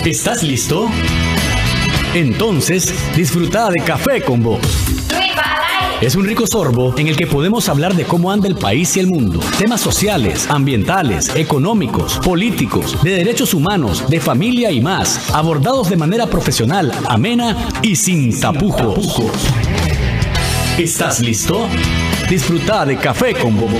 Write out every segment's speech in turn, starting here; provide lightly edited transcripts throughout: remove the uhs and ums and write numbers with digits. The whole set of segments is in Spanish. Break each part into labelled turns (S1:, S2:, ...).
S1: ¿Estás listo? Entonces, disfruta de Café con Vos. Es un rico sorbo en el que podemos hablar de cómo anda el país y el mundo. Temas sociales, ambientales, económicos, políticos, de derechos humanos, de familia y más. Abordados de manera profesional, amena y sin tapujos. ¿Estás listo? Disfruta de Café con Vos.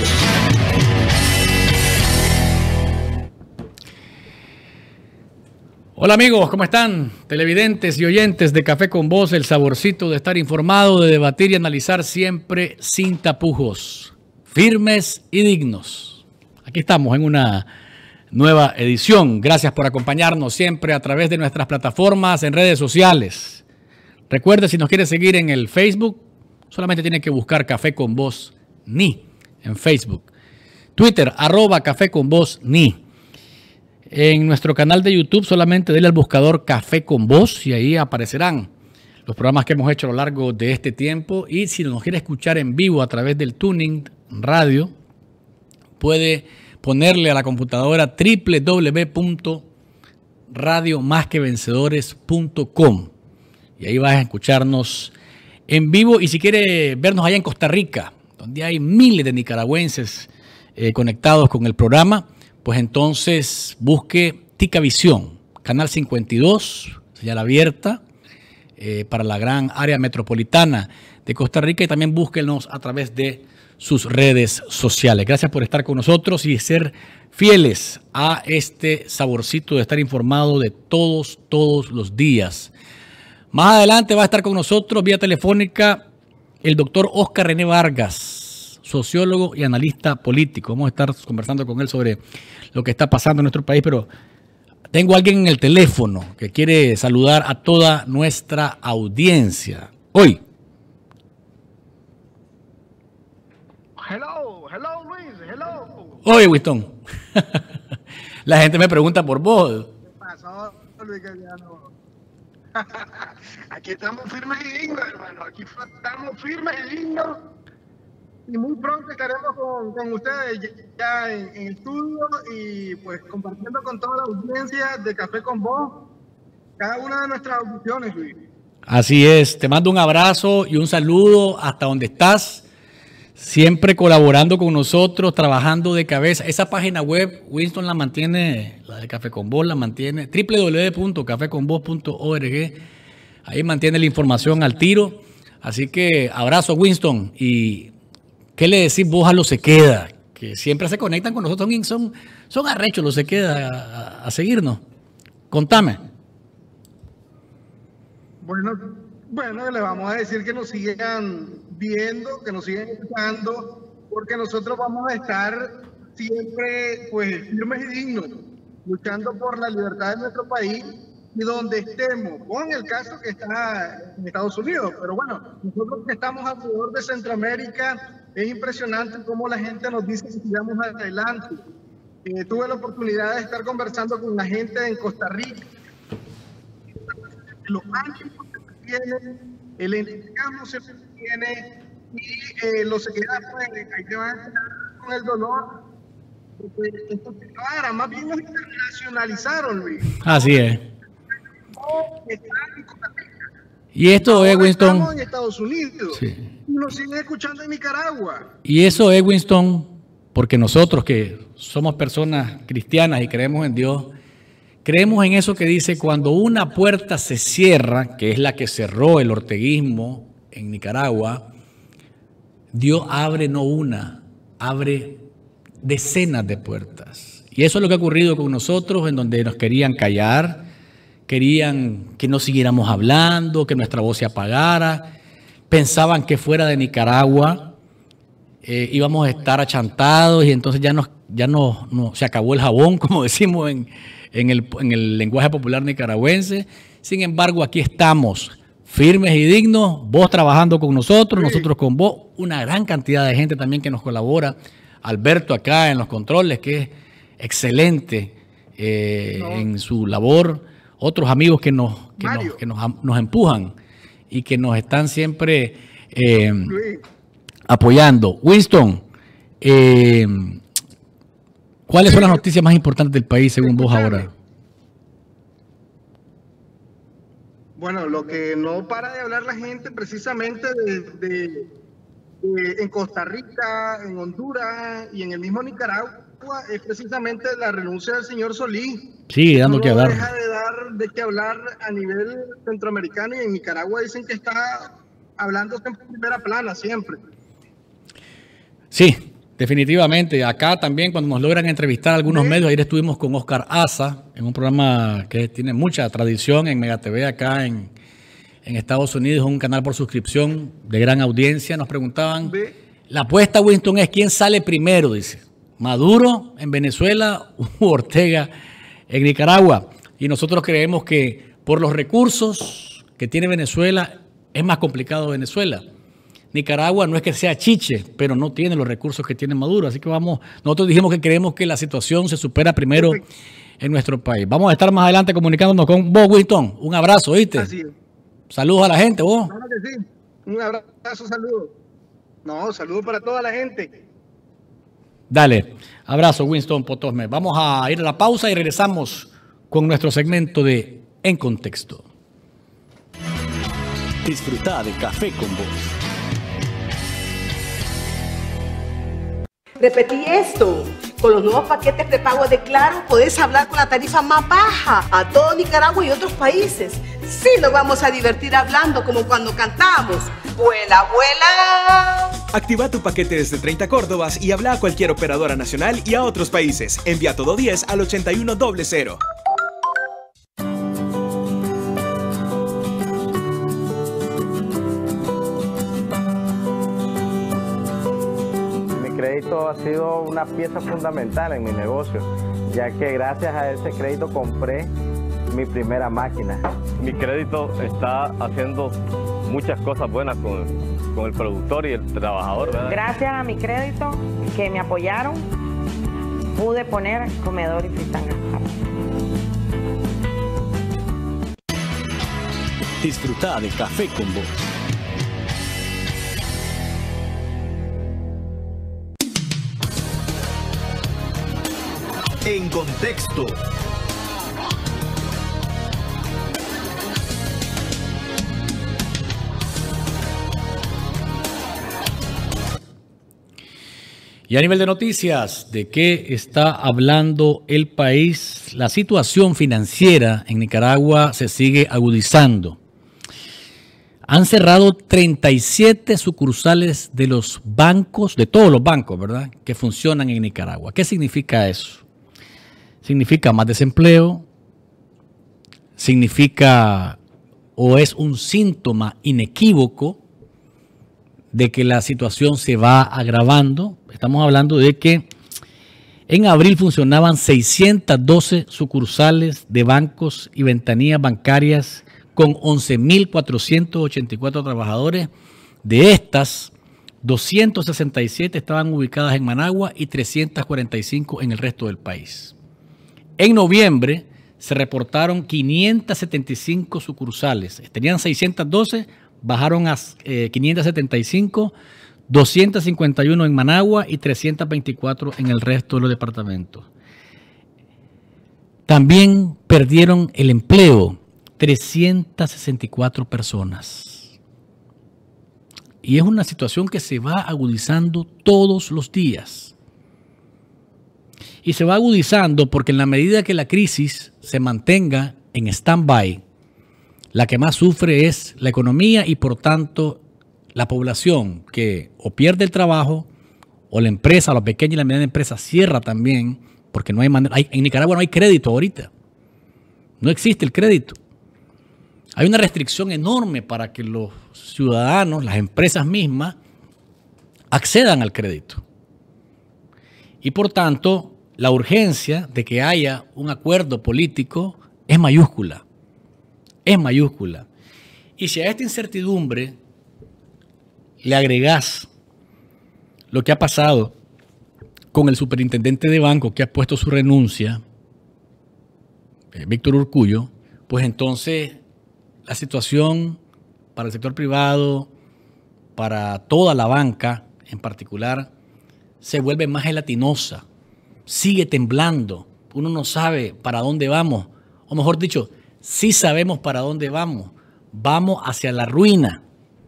S2: Hola amigos, ¿cómo están? Televidentes y oyentes de Café con Vos, el saborcito de estar informado, de debatir y analizar siempre sin tapujos, firmes y dignos. Aquí estamos en una nueva edición. Gracias por acompañarnos siempre a través de nuestras plataformas en redes sociales. Recuerde, si nos quiere seguir en el Facebook, solamente tiene que buscar Café con Vos Ni en Facebook. Twitter, @Café con Vos Ni. En nuestro canal de YouTube solamente dele al buscador Café con Vos y ahí aparecerán los programas que hemos hecho a lo largo de este tiempo. Y si nos quiere escuchar en vivo a través del Tuning Radio, puede ponerle a la computadora www.radiomasquevencedores.com y ahí vas a escucharnos en vivo. Y si quiere vernos allá en Costa Rica, donde hay miles de nicaragüenses conectados con el programa, pues entonces busque Ticavisión, Canal 52, señal abierta para la gran área metropolitana de Costa Rica, y también búsquenos a través de sus redes sociales. Gracias por estar con nosotros y ser fieles a este saborcito de estar informado de todos los días. Más adelante va a estar con nosotros vía telefónica el doctor Oscar René Vargas, sociólogo y analista político. Vamos a estar conversando con él sobre lo que está pasando en nuestro país, pero tengo a alguien en el teléfono que quiere saludar a toda nuestra audiencia hoy.
S3: Hello Luis, hello.
S2: Oye, Winston, la gente me pregunta por vos.
S3: ¿Qué pasó, Luis? Aquí estamos firmes y dignos, hermano. Aquí estamos firmes y dignos. Y muy pronto estaremos con ustedes ya en estudio y pues compartiendo con toda la audiencia de Café con Vos cada una de nuestras audiciones, Luis.
S2: Así es, te mando un abrazo y un saludo hasta donde estás, siempre colaborando con nosotros, trabajando de cabeza. Esa página web, Winston la mantiene, la de Café con Vos la mantiene, www.cafeconvos.org, ahí mantiene la información al tiro. Así que abrazo, Winston. Y ¿qué le decís vos a los Se Queda? Que siempre se conectan con nosotros, son arrechos los Se Queda a seguirnos. Contame.
S3: Bueno, le vamos a decir que nos sigan viendo, que nos sigan escuchando, porque nosotros vamos a estar siempre pues firmes y dignos, luchando por la libertad de nuestro país y donde estemos, o en el caso que está en Estados Unidos, pero bueno, nosotros que estamos alrededor de Centroamérica, es impresionante cómo la gente nos dice que sigamos adelante. Tuve la oportunidad de estar conversando con la gente en Costa Rica, los ánimos que tienen, el entusiasmo se tiene y los Se Queda, pues, ahí te van a quedar con el dolor. Entonces, ahora, más bien nos internacionalizaron, Luis.
S2: Así es. Y esto es, Winston.
S3: Estamos en Estados Unidos.
S2: Sí.
S3: Y nos siguen escuchando en Nicaragua.
S2: Y eso es, Winston, porque nosotros que somos personas cristianas y creemos en Dios, creemos en eso que dice: cuando una puerta se cierra, que es la que cerró el orteguismo en Nicaragua, Dios abre no una, abre decenas de puertas. Y eso es lo que ha ocurrido con nosotros, en donde nos querían callar, querían que no siguiéramos hablando, que nuestra voz se apagara. Pensaban que fuera de Nicaragua íbamos a estar achantados y entonces ya no se acabó el jabón, como decimos en el lenguaje popular nicaragüense. Sin embargo, aquí estamos, firmes y dignos, vos trabajando con nosotros, nosotros con vos, una gran cantidad de gente también que nos colabora. Alberto acá en los controles, que es excelente en su labor. Otros amigos que nos empujan y que nos están siempre apoyando. Winston, ¿cuáles son las noticias más importantes del país según vos ahora?
S3: Bueno, lo que no para de hablar la gente precisamente en Costa Rica, en Honduras y en el mismo Nicaragua es precisamente la renuncia del señor Solís.
S2: Sí, dando que hablar.
S3: No deja de dar de qué hablar a nivel centroamericano, y en Nicaragua dicen que está hablándose en primera plana siempre.
S2: Sí, definitivamente. Acá también cuando nos logran entrevistar algunos medios, ayer estuvimos con Oscar Aza en un programa que tiene mucha tradición en Mega TV acá en Estados Unidos, un canal por suscripción de gran audiencia. Nos preguntaban, la apuesta, Winston, es quién sale primero, dice, Maduro en Venezuela u Ortega en Nicaragua. Y nosotros creemos que por los recursos que tiene Venezuela es más complicado Venezuela. Nicaragua no es que sea chiche, pero no tiene los recursos que tiene Maduro. Así que nosotros dijimos que creemos que la situación se supera primero en nuestro país. Vamos a estar más adelante comunicándonos con vos, Winston. Un abrazo, ¿oíste?
S3: Así es.
S2: Saludos a la gente, vos.
S3: Claro que sí. Un abrazo, saludos. No, saludos para toda la gente.
S2: Dale, abrazo, Winston Potosme. Vamos a ir a la pausa y regresamos con nuestro segmento de En Contexto.
S1: Disfruta de Café con Vos.
S4: Repetí esto. Con los nuevos paquetes prepago de Claro podés hablar con la tarifa más baja a todo Nicaragua y otros países. Sí nos vamos a divertir hablando como cuando cantamos. ¡Vuela, vuela!
S5: Activa tu paquete desde 30 Córdobas y habla a cualquier operadora nacional y a otros países. Envía todo 10 al 8100.
S6: Crédito ha sido una pieza fundamental en mi negocio, ya que gracias a ese crédito compré mi primera máquina.
S7: Mi crédito está haciendo muchas cosas buenas con el productor y el trabajador, ¿verdad?
S8: Gracias a mi crédito que me apoyaron, pude poner comedor y fritanga.
S1: Disfruta de Café con Vos.
S9: En Contexto.
S2: Y a nivel de noticias, ¿de qué está hablando el país? La situación financiera en Nicaragua se sigue agudizando. Han cerrado 37 sucursales de los bancos, de todos los bancos, ¿verdad?, que funcionan en Nicaragua. ¿Qué significa eso? Significa más desempleo, significa o es un síntoma inequívoco de que la situación se va agravando. Estamos hablando de que en abril funcionaban 612 sucursales de bancos y ventanillas bancarias con 11.484 trabajadores. De estas, 267 estaban ubicadas en Managua y 345 en el resto del país. En noviembre se reportaron 575 sucursales. Tenían 612, bajaron a 575, 251 en Managua y 324 en el resto de los departamentos. También perdieron el empleo 364 personas. Y es una situación que se va agudizando todos los días. Y se va agudizando porque en la medida que la crisis se mantenga en stand-by, la que más sufre es la economía y por tanto la población, que o pierde el trabajo o la empresa, la pequeña y la mediana empresa cierra también, porque no hay manera. En Nicaragua no hay crédito ahorita. No existe el crédito. Hay una restricción enorme para que los ciudadanos, las empresas mismas, accedan al crédito. Y por tanto, la urgencia de que haya un acuerdo político es mayúscula. Es mayúscula. Y si a esta incertidumbre le agregás lo que ha pasado con el superintendente de banco que ha puesto su renuncia, Víctor Urcullo, pues entonces la situación para el sector privado, para toda la banca en particular, se vuelve más gelatinosa, sigue temblando, uno no sabe para dónde vamos, o mejor dicho, sí sabemos para dónde vamos, vamos hacia la ruina.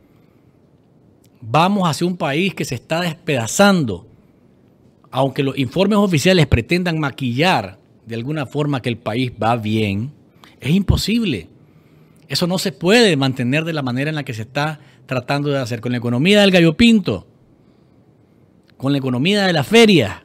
S2: Vamos hacia un país que se está despedazando. Aunque los informes oficiales pretendan maquillar de alguna forma que el país va bien, es imposible. Eso no se puede mantener de la manera en la que se está tratando de hacer con la economía del gallo pinto, con la economía de la feria,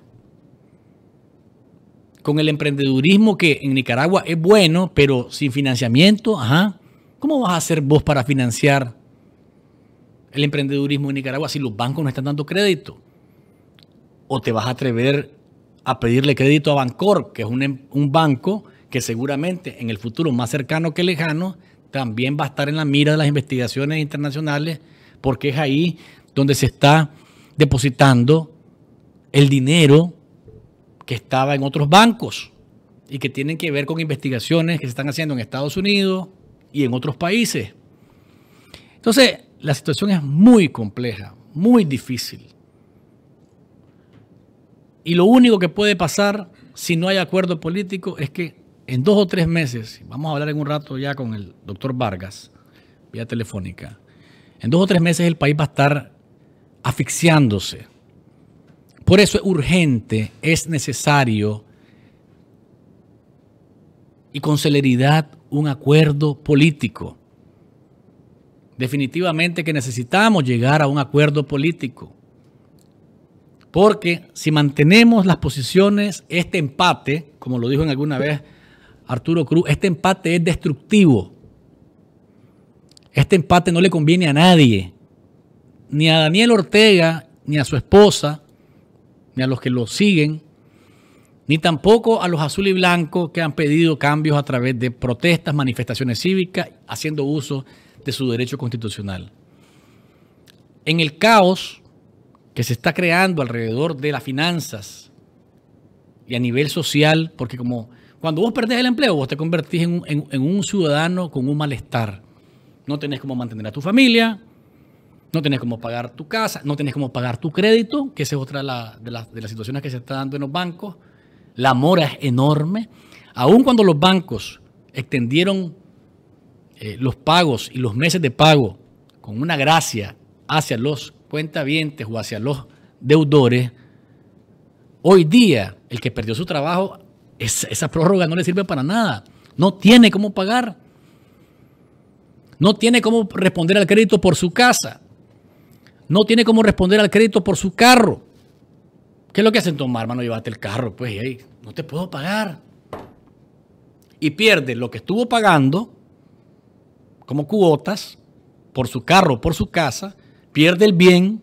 S2: con el emprendedurismo que en Nicaragua es bueno, pero sin financiamiento. ¿Cómo vas a hacer vos para financiar el emprendedurismo en Nicaragua si los bancos no están dando crédito? ¿O te vas a atrever a pedirle crédito a Bancor, que es un banco que seguramente en el futuro más cercano que lejano también va a estar en la mira de las investigaciones internacionales, porque es ahí donde se está depositando el dinero que estaba en otros bancos y que tienen que ver con investigaciones que se están haciendo en Estados Unidos y en otros países? Entonces, la situación es muy compleja, muy difícil. Y lo único que puede pasar si no hay acuerdo político es que en 2 o 3 meses, vamos a hablar en un rato ya con el doctor Vargas, vía telefónica, en 2 o 3 meses el país va a estar asfixiándose. Por eso es urgente, es necesario y con celeridad un acuerdo político. Definitivamente que necesitamos llegar a un acuerdo político. Porque si mantenemos las posiciones, este empate, como lo dijo en alguna vez Arturo Cruz, este empate es destructivo. Este empate no le conviene a nadie, ni a Daniel Ortega, ni a su esposa, ni a los que lo siguen, ni tampoco a los azul y blancos que han pedido cambios a través de protestas, manifestaciones cívicas, haciendo uso de su derecho constitucional. En el caos que se está creando alrededor de las finanzas y a nivel social, porque como cuando vos perdés el empleo, vos te convertís en un ciudadano con un malestar. No tenés cómo mantener a tu familia, no tenés cómo pagar tu casa, no tenés cómo pagar tu crédito, que esa es otra de las situaciones que se está dando en los bancos. La mora es enorme. Aun cuando los bancos extendieron los pagos y los meses de pago con una gracia hacia los cuentavientes o hacia los deudores, hoy día el que perdió su trabajo, esa prórroga no le sirve para nada. No tiene cómo pagar. No tiene cómo responder al crédito por su casa. No tiene cómo responder al crédito por su carro. ¿Qué es lo que hacen? Tomar, hermano, llévate el carro, pues, hey, no te puedo pagar. Y pierde lo que estuvo pagando como cuotas por su carro, por su casa, pierde el bien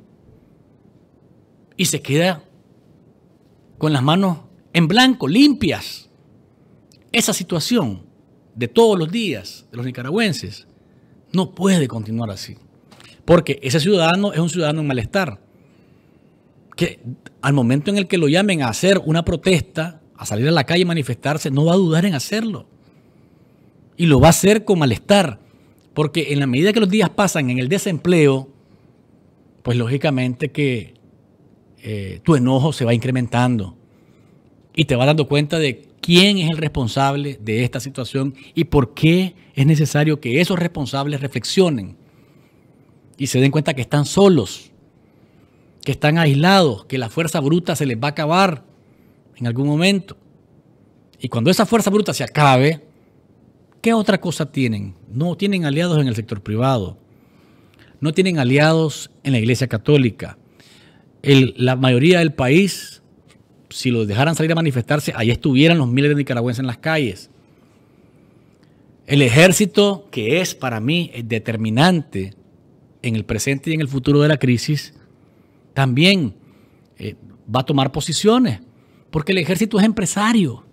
S2: y se queda con las manos en blanco, limpias. Esa situación de todos los días de los nicaragüenses no puede continuar así. Porque ese ciudadano es un ciudadano en malestar, que al momento en el que lo llamen a hacer una protesta, a salir a la calle y manifestarse, no va a dudar en hacerlo. Y lo va a hacer con malestar. Porque en la medida que los días pasan en el desempleo, pues lógicamente que tu enojo se va incrementando. Y te vas dando cuenta de quién es el responsable de esta situación y por qué es necesario que esos responsables reflexionen y se den cuenta que están solos, que están aislados, que la fuerza bruta se les va a acabar en algún momento. Y cuando esa fuerza bruta se acabe, ¿qué otra cosa tienen? No tienen aliados en el sector privado, no tienen aliados en la Iglesia Católica. La mayoría del país, si los dejaran salir a manifestarse, ahí estuvieran los miles de nicaragüenses en las calles. El ejército, que es para mí determinante en el presente y en el futuro de la crisis, también va a tomar posiciones, porque el ejército es empresario.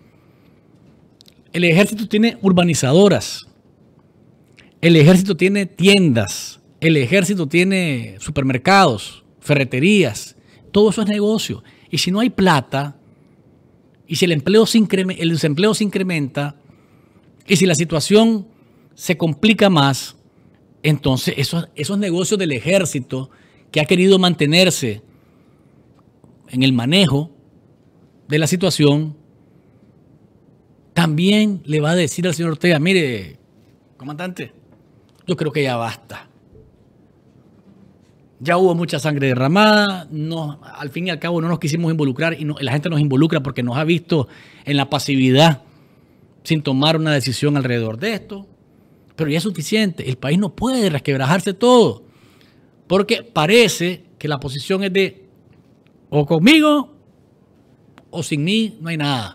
S2: El ejército tiene urbanizadoras, el ejército tiene tiendas, el ejército tiene supermercados, ferreterías, todo eso es negocio. Y si no hay plata, y si el desempleo se incrementa, y si la situación se complica más, entonces esos negocios del ejército que ha querido mantenerse en el manejo de la situación, también le va a decir al señor Ortega, mire, comandante, yo creo que ya basta. Ya hubo mucha sangre derramada, al fin y al cabo no nos quisimos involucrar y la gente nos involucra porque nos ha visto en la pasividad sin tomar una decisión alrededor de esto. Pero ya es suficiente, el país no puede resquebrajarse todo, porque parece que la posición es de o conmigo o sin mí no hay nada.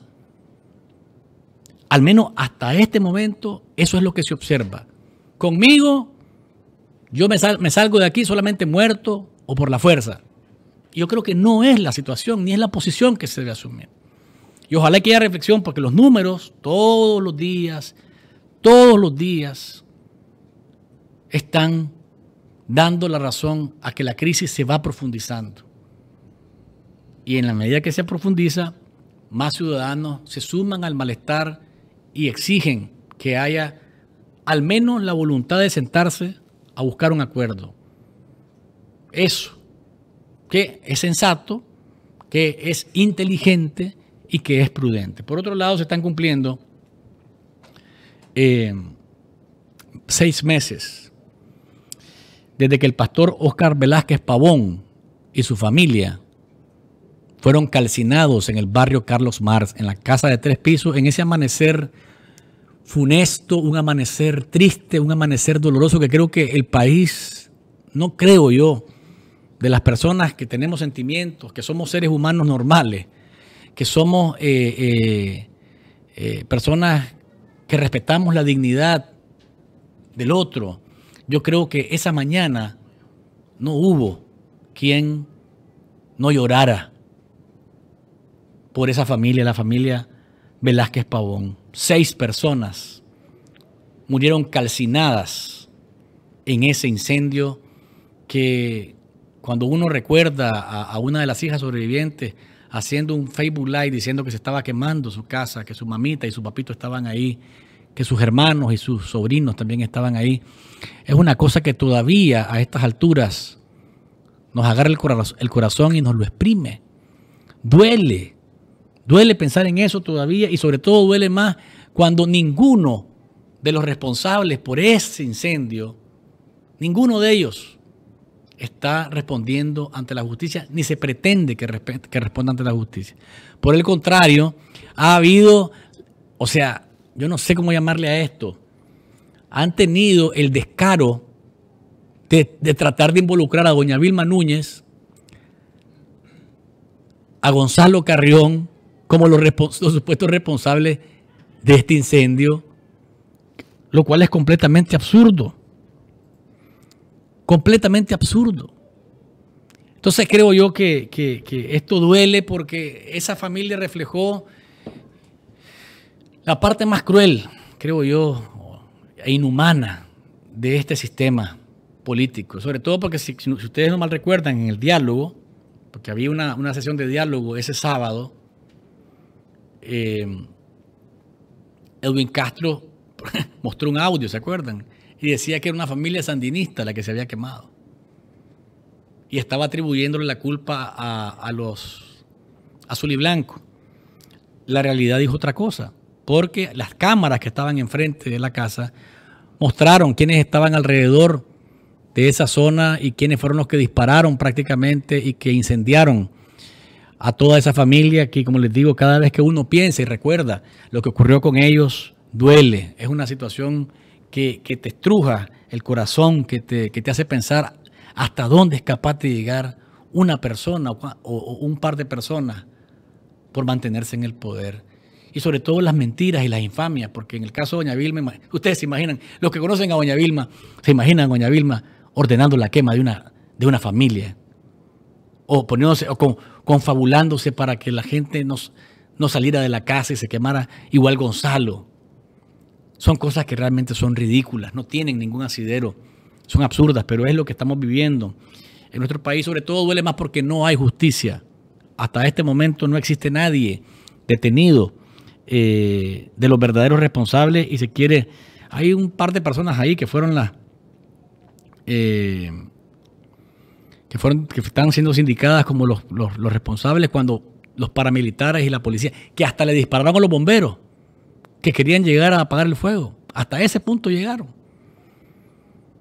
S2: Al menos hasta este momento eso es lo que se observa. Conmigo yo me salgo de aquí solamente muerto o por la fuerza. Yo creo que no es la situación ni es la posición que se debe asumir. Y ojalá que haya reflexión porque los números todos los días están dando la razón a que la crisis se va profundizando. Y en la medida que se profundiza, más ciudadanos se suman al malestar y exigen que haya al menos la voluntad de sentarse a buscar un acuerdo. Eso, que es sensato, que es inteligente y que es prudente. Por otro lado, se están cumpliendo 6 meses desde que el pastor Óscar Velázquez Pavón y su familia fueron calcinados en el barrio Carlos Marx, en la casa de 3 pisos, en ese amanecer funesto, un amanecer triste, un amanecer doloroso que creo que el país, no creo yo, de las personas que tenemos sentimientos, que somos seres humanos normales, que somos personas que respetamos la dignidad del otro, yo creo que esa mañana no hubo quien no llorara por esa familia, la familia Velázquez Pavón. 6 personas murieron calcinadas en ese incendio que cuando uno recuerda a una de las hijas sobrevivientes haciendo un Facebook Live diciendo que se estaba quemando su casa, que su mamita y su papito estaban ahí, que sus hermanos y sus sobrinos también estaban ahí, es una cosa que todavía a estas alturas nos agarra el corazón y nos lo exprime. Duele pensar en eso todavía y sobre todo duele más cuando ninguno de los responsables por ese incendio, ninguno de ellos está respondiendo ante la justicia, ni se pretende que responda ante la justicia. Por el contrario, ha habido, o sea, yo no sé cómo llamarle a esto, han tenido el descaro de tratar de involucrar a doña Vilma Núñez, a Gonzalo Carrión, como los supuestos responsables de este incendio, lo cual es completamente absurdo. Completamente absurdo. Entonces creo yo que esto duele porque esa familia reflejó la parte más cruel, creo yo, e inhumana de este sistema político. Sobre todo porque si ustedes no mal recuerdan, en el diálogo, porque había una sesión de diálogo ese sábado, Edwin Castro mostró un audio, ¿se acuerdan? Y decía que era una familia sandinista la que se había quemado. Y estaba atribuyéndole la culpa a Azul y Blanco. La realidad dijo otra cosa, porque las cámaras que estaban enfrente de la casa mostraron quiénes estaban alrededor de esa zona y quiénes fueron los que dispararon prácticamente y que incendiaron a toda esa familia que, como les digo, cada vez que uno piensa y recuerda lo que ocurrió con ellos, duele. Es una situación que te estruja el corazón, que te hace pensar hasta dónde es capaz de llegar una persona o un par de personas por mantenerse en el poder. Y sobre todo las mentiras y las infamias, porque en el caso de doña Vilma, ustedes se imaginan, los que conocen a doña Vilma, se imaginan a doña Vilma ordenando la quema de una familia, o poniéndose, o confabulándose para que la gente no saliera de la casa y se quemara igual Gonzalo. Son cosas que realmente son ridículas, no tienen ningún asidero, son absurdas, pero es lo que estamos viviendo en nuestro país. Sobre todo duele más porque no hay justicia. Hasta este momento no existe nadie detenido de los verdaderos responsables y se quiere. Hay un par de personas ahí que fueron que están siendo sindicadas como los responsables cuando los paramilitares y la policía, que hasta le dispararon a los bomberos que querían llegar a apagar el fuego. Hasta ese punto llegaron.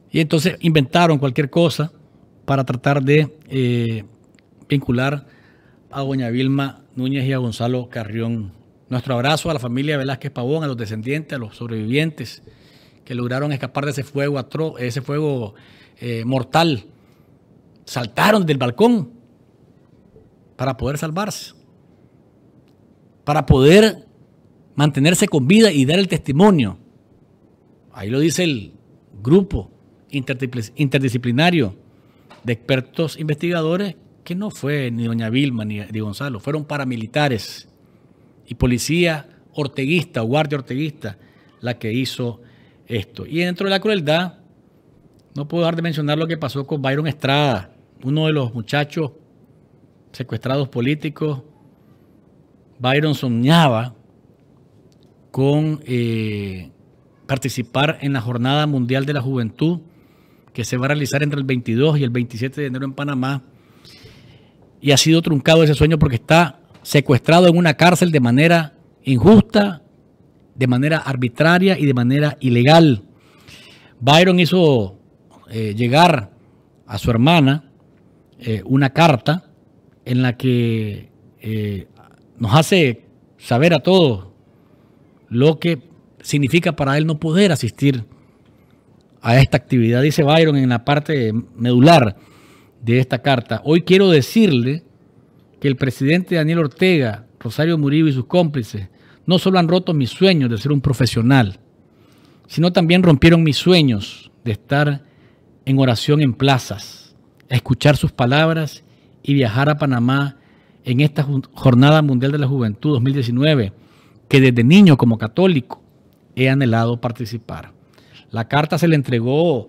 S2: Y entonces inventaron cualquier cosa para tratar de vincular a doña Vilma Núñez y a Gonzalo Carrión. Nuestro abrazo a la familia Velázquez Pavón, a los descendientes, a los sobrevivientes que lograron escapar de ese fuego atroz, ese fuego mortal. Saltaron del balcón para poder salvarse, para poder mantenerse con vida y dar el testimonio. Ahí lo dice el grupo interdisciplinario de expertos investigadores, que no fue ni doña Vilma ni Gonzalo, fueron paramilitares y policía orteguista o guardia orteguista la que hizo esto. Y dentro de la crueldad, no puedo dejar de mencionar lo que pasó con Byron Estrada, uno de los muchachos secuestrados políticos. Byron soñaba con participar en la Jornada Mundial de la Juventud, que se va a realizar entre el 22 y el 27 de enero en Panamá, y ha sido truncado ese sueño porque está secuestrado en una cárcel de manera injusta, de manera arbitraria y de manera ilegal. Byron hizo llegar a su hermana una carta en la que nos hace saber a todos lo que significa para él no poder asistir a esta actividad. Dice Byron en la parte medular de esta carta: hoy quiero decirle que el presidente Daniel Ortega, Rosario Murillo y sus cómplices no solo han roto mis sueños de ser un profesional, sino también rompieron mis sueños de estar en oración en plazas, a escuchar sus palabras y viajar a Panamá en esta Jornada Mundial de la Juventud 2019, que desde niño como católico he anhelado participar. La carta se le entregó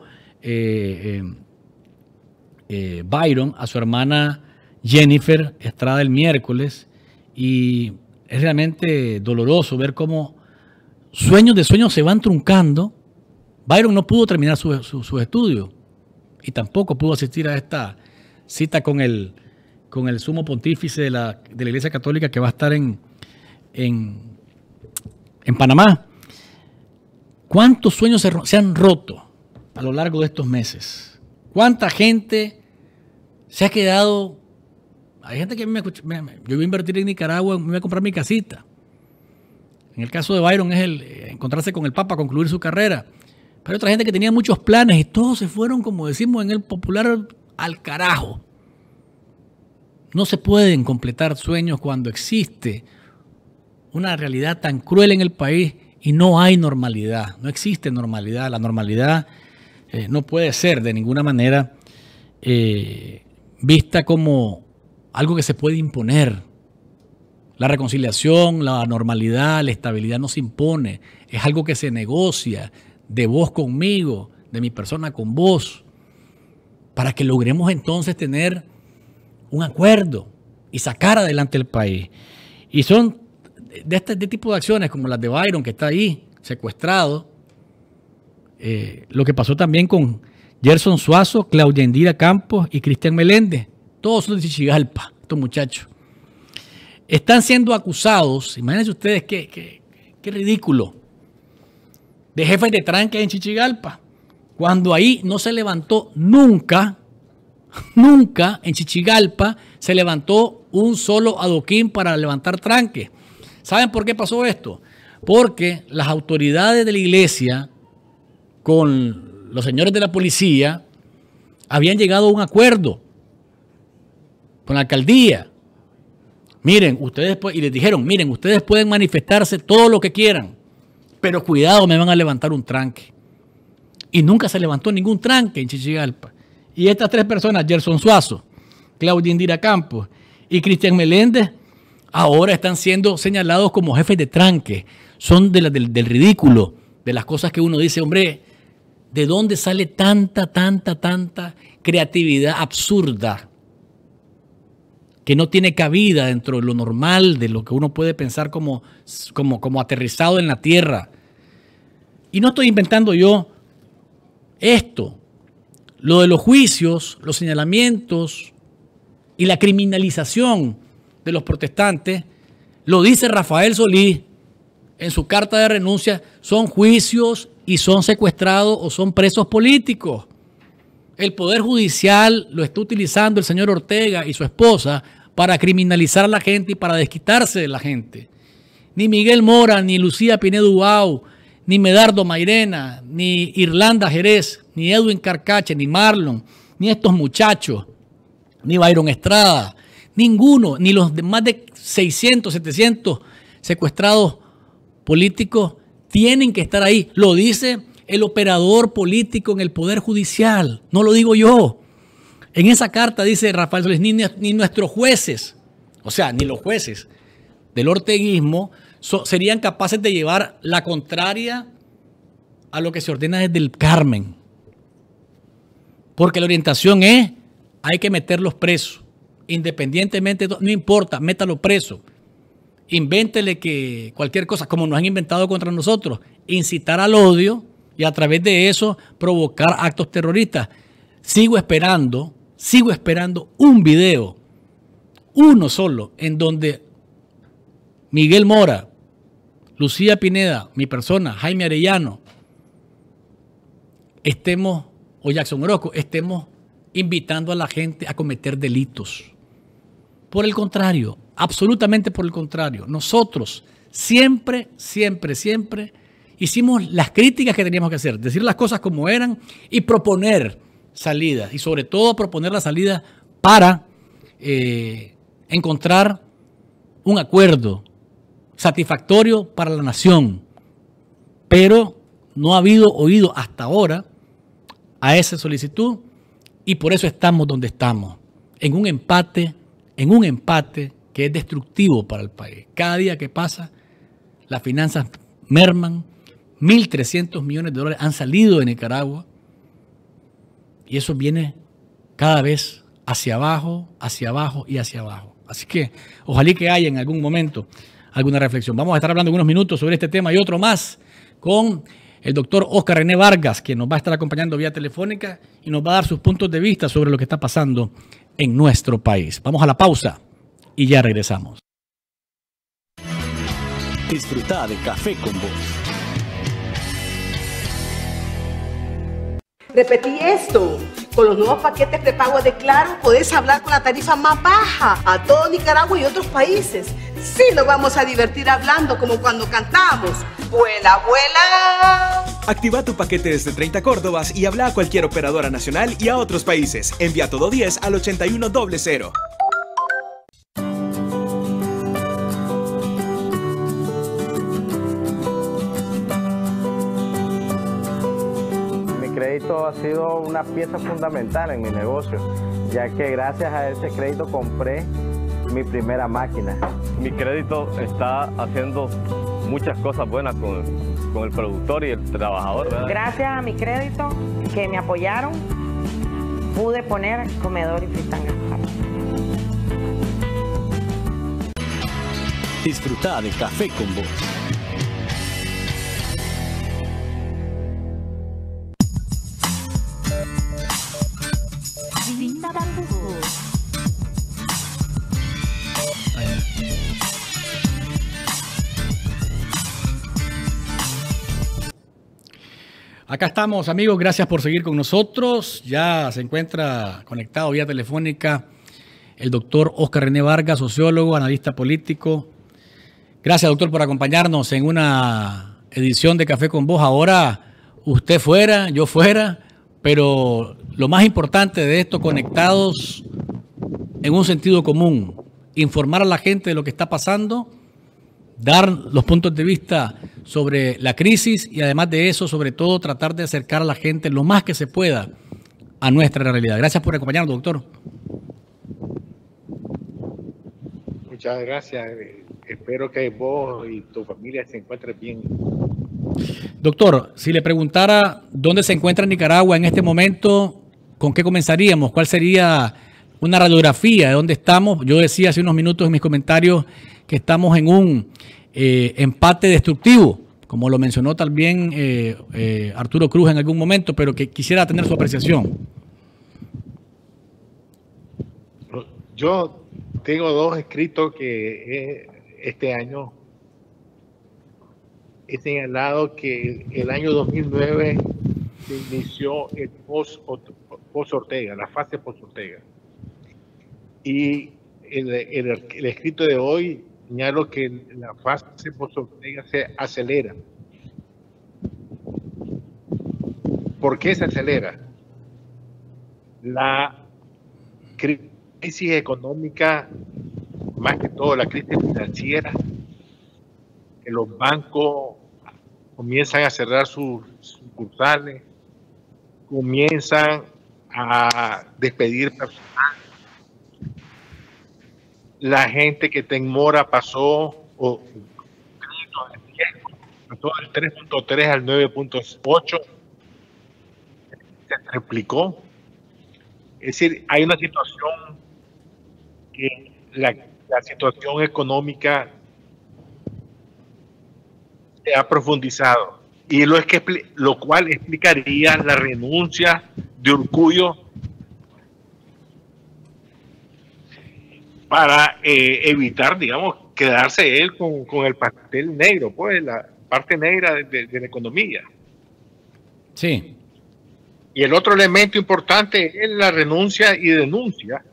S2: Byron a su hermana Jennifer Estrada el miércoles, y es realmente doloroso ver cómo sueños de sueños se van truncando. Byron no pudo terminar sus estudios y tampoco pudo asistir a esta cita con el sumo pontífice de la Iglesia Católica, que va a estar en Panamá. ¿Cuántos sueños se han roto a lo largo de estos meses? ¿Cuánta gente se ha quedado? Hay gente que yo voy a invertir en Nicaragua, me voy a comprar mi casita. En el caso de Byron es el encontrarse con el Papa, concluir su carrera. Pero hay otra gente que tenía muchos planes y todos se fueron, como decimos en el popular, al carajo. No se pueden completar sueños cuando existe una realidad tan cruel en el país y no hay normalidad. No existe normalidad. La normalidad no puede ser de ninguna manera vista como algo que se puede imponer. La reconciliación, la normalidad, la estabilidad no se impone. Es algo que se negocia de vos conmigo, de mi persona con vos, para que logremos entonces tener un acuerdo y sacar adelante el país. Y son de este tipo de acciones como las de Byron, que está ahí secuestrado. Lo que pasó también con Gerson Suazo, Claudia Indira Campos y Cristian Meléndez. Todos son de Chichigalpa, estos muchachos. Están siendo acusados, imagínense ustedes qué ridículo, de jefes de tranque en Chichigalpa, cuando ahí no se levantó nunca en Chichigalpa se levantó un solo adoquín para levantar tranque. ¿Saben por qué pasó esto? Porque las autoridades de la iglesia con los señores de la policía habían llegado a un acuerdo con la alcaldía. Miren, y les dijeron, miren, ustedes pueden manifestarse todo lo que quieran, pero cuidado, me van a levantar un tranque. Y nunca se levantó ningún tranque en Chichigalpa. Y estas tres personas, Gerson Suazo, Claudia Indira Campos y Cristian Meléndez, ahora están siendo señalados como jefes de tranque. Son del ridículo, de las cosas que uno dice, hombre, ¿de dónde sale tanta creatividad absurda que no tiene cabida dentro de lo normal, de lo que uno puede pensar como aterrizado en la tierra? Y no estoy inventando yo esto. Lo de los juicios, los señalamientos y la criminalización de los protestantes, lo dice Rafael Solís en su carta de renuncia, son juicios y son secuestrados o son presos políticos. El Poder Judicial lo está utilizando el señor Ortega y su esposa para criminalizar a la gente y para desquitarse de la gente. Ni Miguel Mora, ni Lucía Pinedo Uau, ni Medardo Mairena, ni Irlanda Jerez, ni Edwin Carcache, ni Marlon, ni estos muchachos, ni Byron Estrada, ninguno, ni los más de 600, 700 secuestrados políticos tienen que estar ahí. Lo dice el operador político en el Poder Judicial, no lo digo yo. En esa carta dice Rafael Solís, ni nuestros jueces, o sea, ni los jueces del orteguismo serían capaces de llevar la contraria a lo que se ordena desde el Carmen. Porque la orientación es, hay que meterlos presos, independientemente, no importa, métalo preso. Invéntele que cualquier cosa, como nos han inventado contra nosotros, incitar al odio y a través de eso provocar actos terroristas. Sigo esperando un video, uno solo, en donde Miguel Mora, Lucía Pineda, mi persona, Jaime Arellano, o Jackson Orozco, estemos invitando a la gente a cometer delitos. Por el contrario, absolutamente por el contrario. Nosotros siempre hicimos las críticas que teníamos que hacer, decir las cosas como eran y proponer salidas. Y sobre todo proponer la salida para encontrar un acuerdo satisfactorio para la nación. Pero no ha habido oído hasta ahora a esa solicitud y por eso estamos donde estamos, en un empate que es destructivo para el país. Cada día que pasa, las finanzas merman, 1.300 millones de dólares han salido de Nicaragua y eso viene cada vez hacia abajo y hacia abajo. Así que ojalá que haya en algún momento alguna reflexión. Vamos a estar hablando en unos minutos sobre este tema y otro más con el doctor Oscar René Vargas, quien nos va a estar acompañando vía telefónica y nos va a dar sus puntos de vista sobre lo que está pasando en nuestro país. Vamos a la pausa y ya regresamos.
S1: Disfruta de Café con Vos.
S4: Repetí esto. Con los nuevos paquetes prepago de Claro podés hablar con la tarifa más baja a todo Nicaragua y otros países. Sí nos vamos a divertir hablando como cuando cantamos. ¡Vuela, vuela!
S5: Activa tu paquete desde 30 Córdobas y habla a cualquier operadora nacional y a otros países. Envía todo 10 al 8100.
S6: Crédito ha sido una pieza fundamental en mi negocio, ya que gracias a ese crédito compré mi primera máquina.
S7: Mi crédito está haciendo muchas cosas buenas con el productor y el trabajador, ¿verdad?
S8: Gracias a mi crédito que me apoyaron, pude poner comedor y fritanga.
S1: Disfruta de Café con Vos.
S2: Acá estamos, amigos, gracias por seguir con nosotros. Ya se encuentra conectado vía telefónica el doctor Oscar René Vargas, sociólogo, analista político. Gracias, doctor, por acompañarnos en una edición de Café con Vos. Ahora usted fuera, yo fuera, pero lo más importante de esto, conectados en un sentido común, informar a la gente de lo que está pasando, dar los puntos de vista sobre la crisis y además de eso, sobre todo, tratar de acercar a la gente lo más que se pueda a nuestra realidad. Gracias por acompañarnos, doctor.
S9: Muchas gracias. Espero que vos y tu familia se encuentren bien.
S2: Doctor, si le preguntara dónde se encuentra Nicaragua en este momento, ¿con qué comenzaríamos? ¿Cuál sería una radiografía de dónde estamos? Yo decía hace unos minutos en mis comentarios que estamos en un empate destructivo, como lo mencionó también Arturo Cruz en algún momento, pero que quisiera tener su apreciación.
S9: Yo tengo dos escritos que este año he señalado que el año 2009 se inició el post-Ortega, la fase post-Ortega. Y el escrito de hoy señalo que la fase post-Ortega se acelera. ¿Por qué se acelera? La crisis económica, más que todo la crisis financiera, que los bancos comienzan a cerrar sus sucursales, comienzan a despedir personal. La gente que está en mora pasó del 3.3 al 9.8, se triplicó. Es decir, hay una situación que la situación económica se ha profundizado, y lo cual explicaría la renuncia de Urkullu para evitar, digamos, quedarse él con el pastel negro, pues la parte negra de la economía.
S2: Sí.
S9: Y el otro elemento importante es la renuncia y denuncia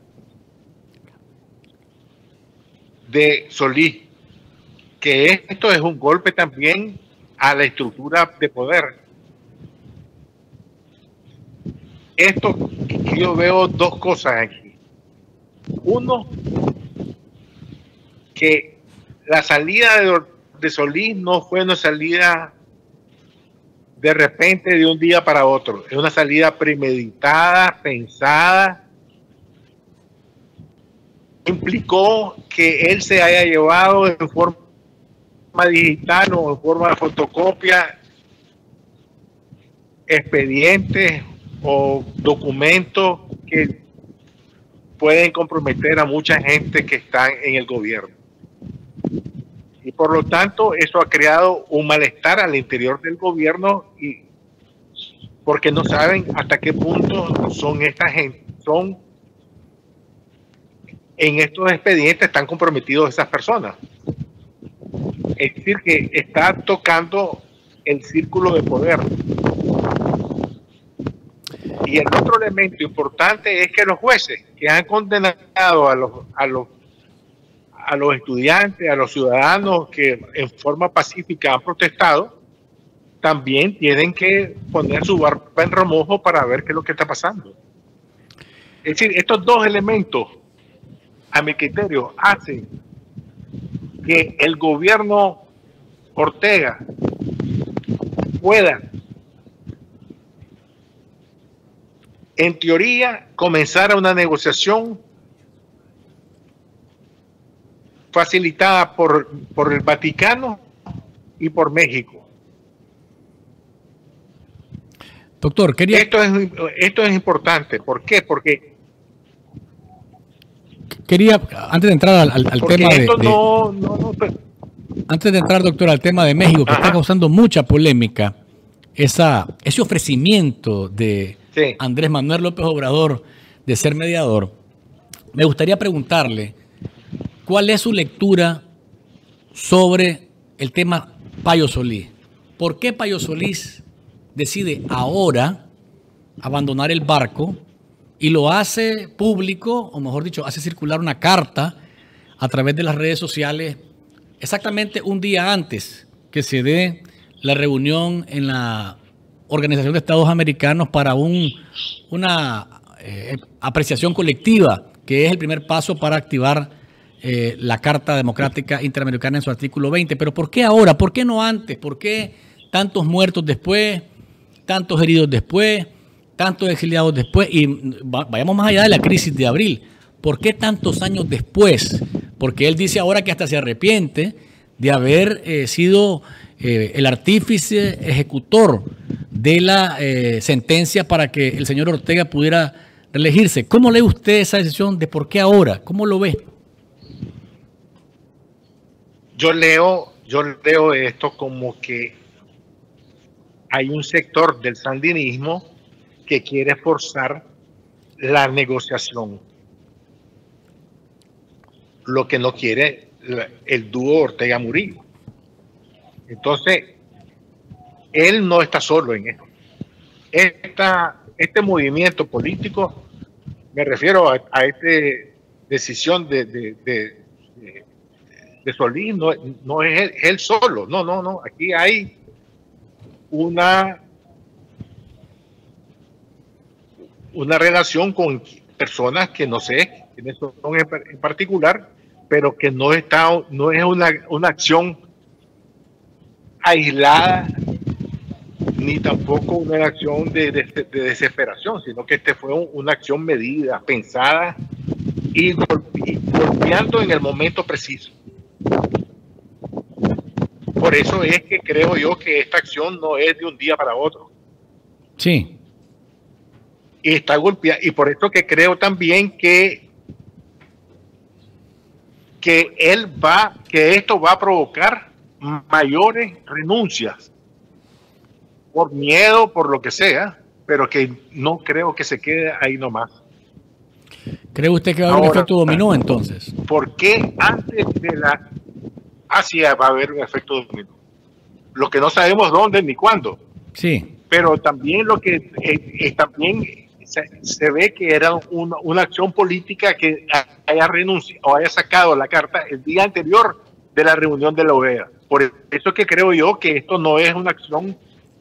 S9: de Solís, que esto es un golpe también a la estructura de poder. Esto, yo veo dos cosas aquí. Uno, que la salida de Solís no fue una salida de repente de un día para otro, es una salida premeditada, pensada. Implicó que él se haya llevado en forma digital o en forma de fotocopia expedientes o documentos que pueden comprometer a mucha gente que está en el gobierno. Y por lo tanto, eso ha creado un malestar al interior del gobierno, y porque no saben hasta qué punto son esta gente, en estos expedientes están comprometidos esas personas. Es decir, que está tocando el círculo de poder. Y el otro elemento importante es que los jueces que han condenado a los estudiantes, a los ciudadanos que en forma pacífica han protestado, también tienen que poner su barba en remojo para ver qué es lo que está pasando. Es decir, estos dos elementos, a mi criterio, hacen que el gobierno Ortega pueda, en teoría, comenzar una negociación facilitada por el Vaticano y por México.
S2: Doctor,
S9: esto es importante. ¿Por qué? Porque
S2: quería, antes de entrar al tema antes de entrar, doctor, al tema de México, que está causando mucha polémica, ese ofrecimiento de Andrés Manuel López Obrador de ser mediador, me gustaría preguntarle cuál es su lectura sobre el tema Payo Solís. ¿Por qué Payo Solís decide ahora abandonar el barco y lo hace público, o mejor dicho, hace circular una carta a través de las redes sociales exactamente un día antes que se dé la reunión en la Organización de Estados Americanos para una apreciación colectiva, que es el primer paso para activar la Carta Democrática Interamericana en su artículo 20? Pero ¿por qué ahora? ¿Por qué no antes? ¿Por qué tantos muertos después, tantos heridos después, tantos exiliados después? Y vayamos más allá de la crisis de abril. ¿Por qué tantos años después? Porque él dice ahora que hasta se arrepiente de haber sido el artífice ejecutor de la sentencia para que el señor Ortega pudiera reelegirse. ¿Cómo lee usted esa decisión de por qué ahora? ¿Cómo lo ve?
S9: Yo leo esto como que hay un sector del sandinismo que quiere forzar la negociación. Lo que no quiere el dúo Ortega-Murillo. Entonces, él no está solo en esto. este movimiento político, me refiero a esta decisión de Solís, no es él solo, no, aquí hay una relación con personas que no sé quiénes son en particular, pero que no es una acción aislada, ni tampoco una acción de desesperación, sino que fue una acción medida, pensada y golpeando en el momento preciso. Por eso es que creo yo que esta acción no es de un día para otro.
S2: Sí.
S9: Y está golpeada, y por eso que creo también que esto va a provocar mayores renuncias por miedo, por lo que sea, pero que no creo que se quede ahí nomás.
S2: ¿Cree usted que va a haber un efecto dominó entonces?
S9: ¿Por qué antes de la... sí, va a haber un efecto dominó. Lo que no sabemos dónde ni cuándo.
S2: Sí.
S9: Pero también lo que también se ve que era una acción política que haya renunciado o haya sacado la carta el día anterior de la reunión de la OEA. Por eso que creo yo que esto no es una acción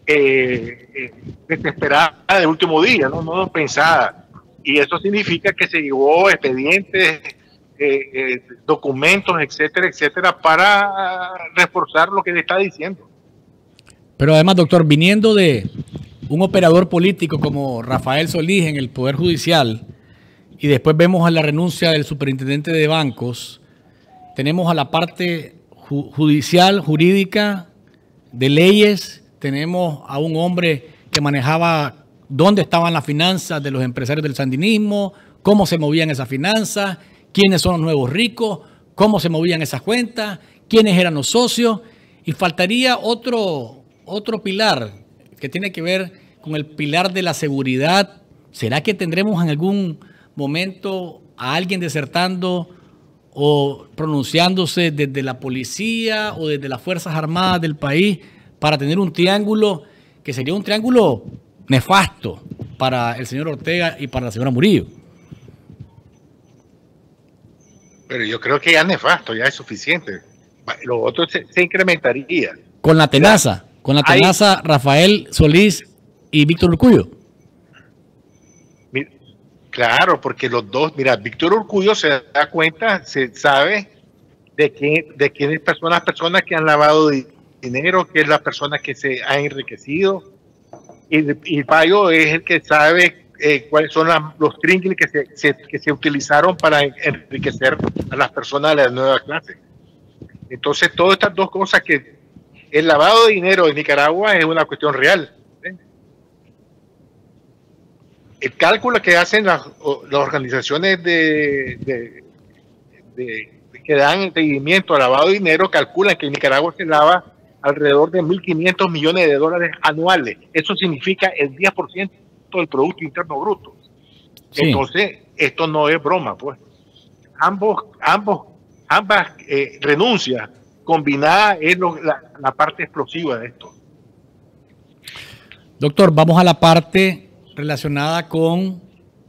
S9: desesperada de último día, no pensada. Y eso significa que se llevó expedientes, documentos, etcétera, para reforzar lo que le está diciendo.
S2: Pero además, doctor, viniendo de un operador político como Rafael Solís en el Poder Judicial, y después vemos a la renuncia del superintendente de bancos, tenemos a la parte judicial, jurídica, de leyes, tenemos a un hombre que manejaba dónde estaban las finanzas de los empresarios del sandinismo, cómo se movían esas finanzas, quiénes son los nuevos ricos, cómo se movían esas cuentas, quiénes eran los socios, y faltaría otro pilar que tiene que ver con el pilar de la seguridad. ¿Será que tendremos en algún momento a alguien desertando o pronunciándose desde la policía o desde las Fuerzas Armadas del país para tener un triángulo que sería un triángulo nefasto para el señor Ortega y para la señora Murillo?
S9: Pero yo creo que ya nefasto, ya es suficiente. Lo otro se incrementaría.
S2: Con la tenaza, Rafael Solís y Víctor Urcullo.
S9: Claro, porque los dos, mira, Víctor Urcullo se da cuenta, se sabe de quiénes son las personas que han lavado dinero, que es la persona que se ha enriquecido, y Payo es el que sabe cuáles son los trinques que se utilizaron para enriquecer a las personas de la nueva clase. Entonces, todas estas dos cosas, que el lavado de dinero en Nicaragua es una cuestión real. El cálculo que hacen las organizaciones que dan seguimiento al lavado de dinero calculan que en Nicaragua se lava alrededor de $1.500 millones anuales. Eso significa el 10% del Producto Interno Bruto. Sí. Entonces, esto no es broma, pues. Ambas renuncias combinadas es la parte explosiva de esto.
S2: Doctor, vamos a la parte relacionada con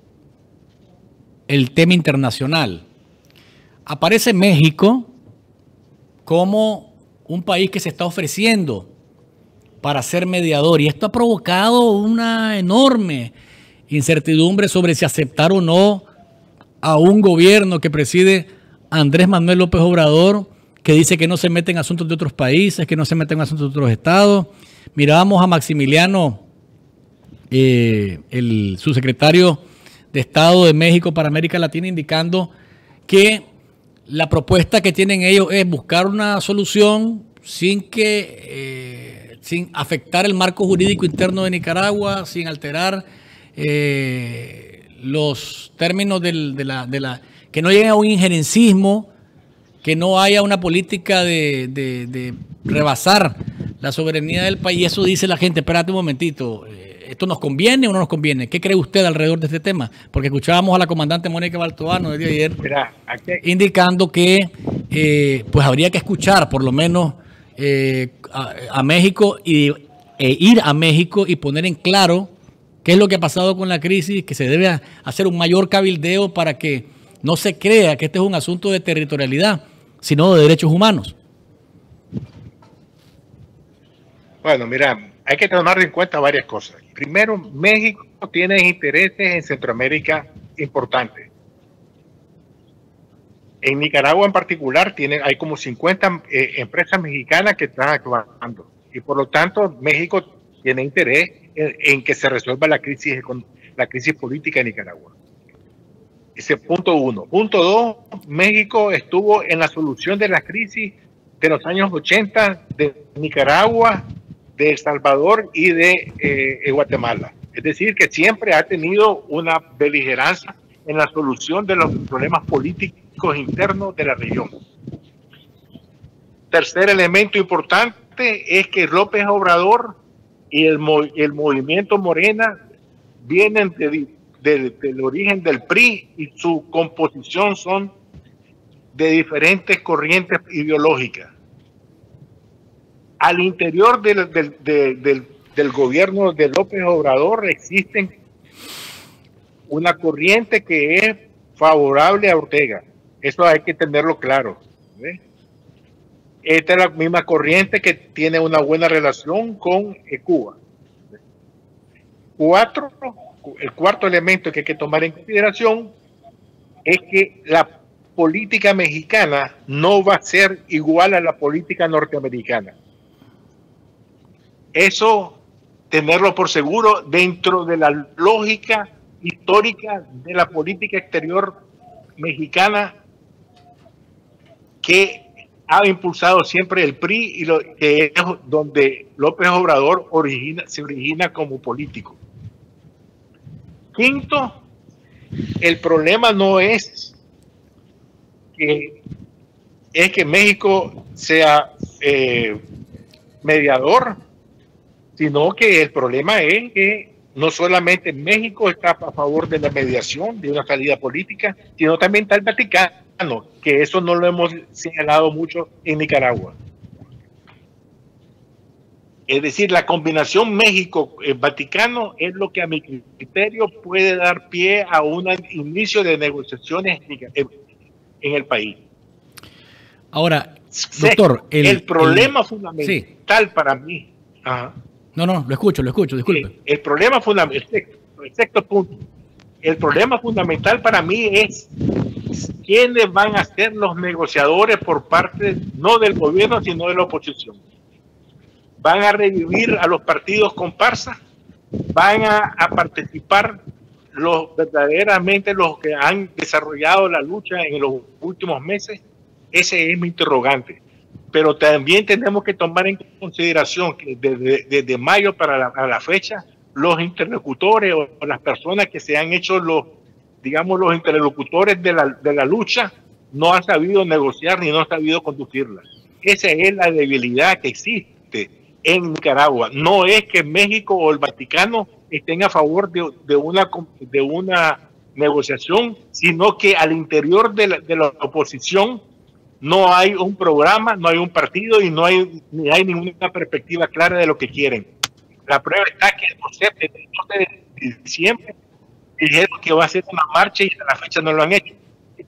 S2: el tema internacional. Aparece México como un país que se está ofreciendo para ser mediador, y esto ha provocado una enorme incertidumbre sobre si aceptar o no a un gobierno que preside Andrés Manuel López Obrador, que dice que no se mete en asuntos de otros países, que no se mete en asuntos de otros estados. Mirábamos a Maximiliano, el subsecretario de Estado de México para América Latina, indicando que la propuesta que tienen ellos es buscar una solución sin afectar el marco jurídico interno de Nicaragua, sin alterar los términos que no lleguen a un injerencismo, que no haya una política de rebasar la soberanía del país. Y eso dice la gente, espérate un momentito, ¿esto nos conviene o no nos conviene? ¿Qué cree usted alrededor de este tema? Porque escuchábamos a la comandante Mónica Baltoano el día de ayer indicando que pues habría que escuchar por lo menos a México e ir a México y poner en claro qué es lo que ha pasado con la crisis, que se debe hacer un mayor cabildeo para que no se crea que este es un asunto de territorialidad, sino de derechos humanos.
S9: Bueno, mira, hay que tomar en cuenta varias cosas. Primero, México tiene intereses en Centroamérica importantes. En Nicaragua en particular hay como 50 empresas mexicanas que están actuando y por lo tanto México tiene interés en que se resuelva la crisis política en Nicaragua. Ese es punto uno. Punto dos, México estuvo en la solución de la crisis de los años 80 de Nicaragua, de El Salvador y de Guatemala. Es decir, que siempre ha tenido una beligerancia en la solución de los problemas políticos internos de la región. Tercer elemento importante es que López Obrador y el movimiento Morena vienen del origen del PRI y su composición son de diferentes corrientes ideológicas. Al interior del gobierno de López Obrador existen una corriente que es favorable a Ortega. Eso hay que tenerlo claro. Esta es la misma corriente que tiene una buena relación con Cuba. El cuarto elemento que hay que tomar en consideración es que la política mexicana no va a ser igual a la política norteamericana. Eso, tenerlo por seguro dentro de la lógica histórica de la política exterior mexicana que ha impulsado siempre el PRI y que es donde López Obrador se origina como político. Quinto, el problema no es que México sea mediador, sino que el problema es que no solamente México está a favor de la mediación, de una salida política, sino también está el Vaticano, que eso no lo hemos señalado mucho en Nicaragua. Es decir, la combinación México-Vaticano es lo que a mi criterio puede dar pie a un inicio de negociaciones en el país.
S2: Ahora, doctor,
S9: el problema fundamental para mí... Ajá.
S2: No, lo escucho, disculpe.
S9: El problema fundamental, el sexto punto, el problema fundamental para mí es quiénes van a ser los negociadores por parte no del gobierno, sino de la oposición. ¿Van a revivir a los partidos comparsas? ¿Van a participar verdaderamente los que han desarrollado la lucha en los últimos meses? Ese es mi interrogante. Pero también tenemos que tomar en consideración que desde mayo para la fecha, los interlocutores o las personas que se han hecho los interlocutores de la lucha no han sabido negociar ni no han sabido conducirla. Esa es la debilidad que existe en Nicaragua. No es que México o el Vaticano estén a favor de una negociación, sino que al interior de la oposición no hay un programa, no hay un partido y no hay ninguna perspectiva clara de lo que quieren. La prueba está que el 12 de diciembre dijeron que va a hacer una marcha y a la fecha no lo han hecho.